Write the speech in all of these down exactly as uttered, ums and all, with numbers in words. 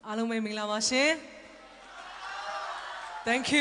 အားလုံးပဲမင်္ဂလာပါရှင် Thank you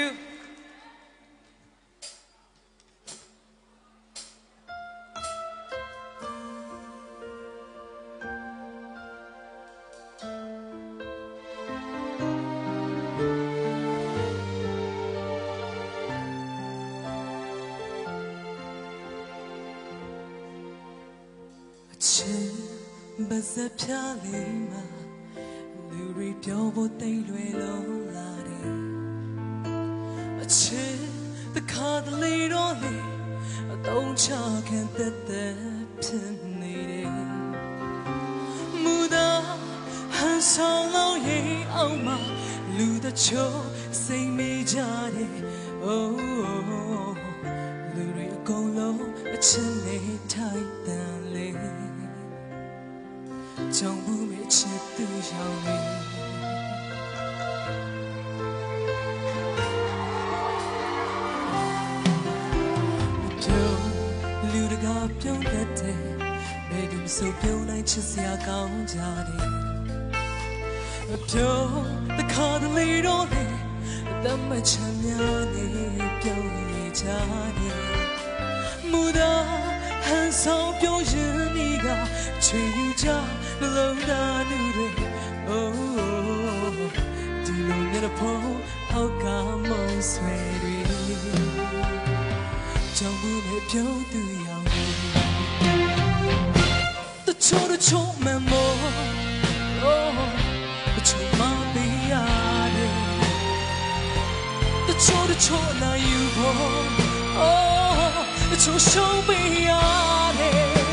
ချစ်ပါစပ်ဖြားလေးမှာလူတွေပြောဖို့တိတ်လွယ်လုံးလာတယ်အချစ်တခါတလေတော့လေအတုံးချခံတဲ့တဲ့ဖြစ်နေတယ်မူတာဟန်ဆောင်လို့ရင်အောင်မှာလူတချို့စိတ်မေးကြတယ် oh လူတွေအကုန်လုံးအချစ်နဲ့ထိုက်တန်လေကြောင့်ဘူးမေချစ်သူရောက်နေပြောလူတကာပြုံးတတ်တယ်ဘယ်သူဆိုပြုံးနိုင်ချစ်စရာကောင်းကြတယ်ပြောတခါတလေတော့လေတမချမ်းများနေပြုံးနေကြတယ်မူတာဟန်ဆောင်ပြောရင်ဒီကချွေယူကြလုံးသားလူတွေ oh ဒီလိုနဲ့ဖို့အောက်ကမုန်းဆွဲတွေကြောင့်ဘူးနဲ့ပြုံးသူရောက်နေတချို့တချို့မှမို့ oh တချို့မပေးရတယ်တချို့တချို့နိုင်ယူဖို့ oh တချို့ရှုံးပေးရတယ်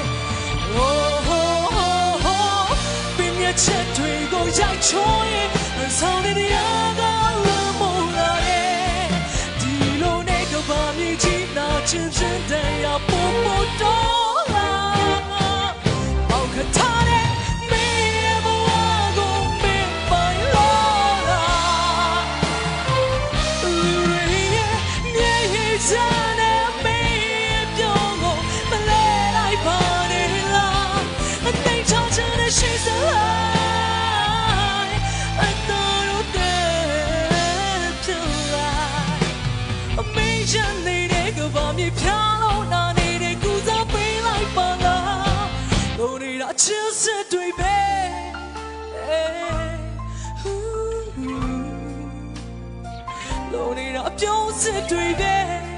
ချက်တွေကိုရိုက်ချိုးရင်ဆောင်နေရတာလည်းမို့လာရဲ့ဒီလိုနဲ့ကဘာမြည်ကြီးနာချင်ချင်တဲ့ပို့ပို့တော့လာအောက်ခထားတဲ့မင်းဘဝကိုမင်းပိုင်လို့လားလူတွေရဲ့မျက်ရည်စမ်းတဲ့မင်းပြောကိုမလဲလိုက်ပါနဲ့လားအသိချောင်းချင်တဲ့ရှိစလားဖြားလို့နာနေတဲ့ကူစားပေးလိုက်ပါလားလို့နေတာချစ်စစ်တွေပဲလို့နေတာအပြုံးစစ်တွေပဲ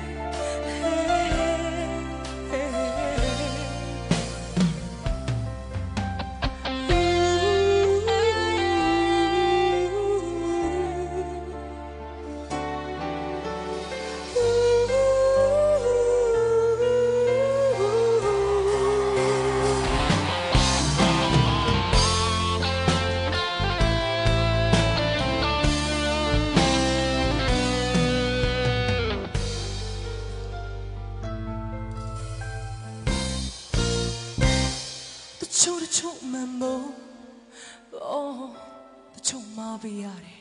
ချို့ချို့မှမို့ oh တချို့မပေးရတယ်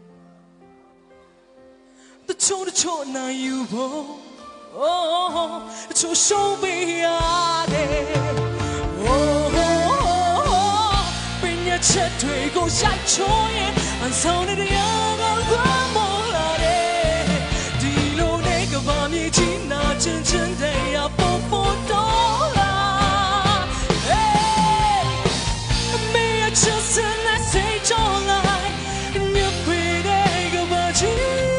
တချို့ချို့နိုင်ယူဖို့ oh တချို့ရှုံးပေးရတယ် oh ပညာချက်တွေကိုရိုက်ချိုးရင်အဆောင်နေရတာကမို့လာတယ်ဒီလိုနဲ့ကဘာမြည်ကြီးနာချင်ချင်တဲ့ပို့ပို့တော့လာjust let's say your life and you pray go about you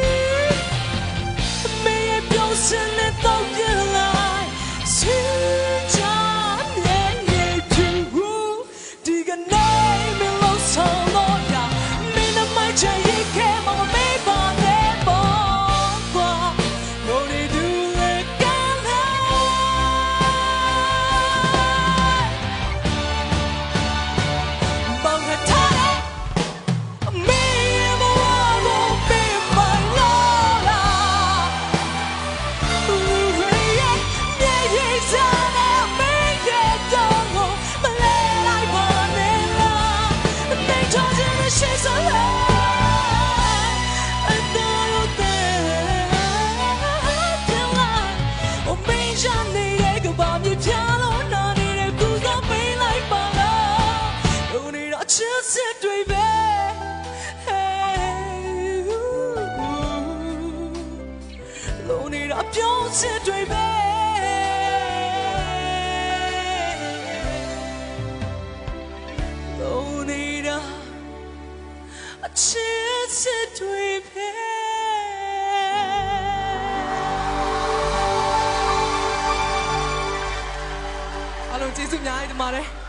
may I bounce in the thought your life see John yeah yeah too dig a name in lost all ya me na my ချစ်တွေပဲသုံးနေတာအချစ်ချစ်တွေပဲအားလုံးကျေးဇူးအများကြီးတင်ပါတယ်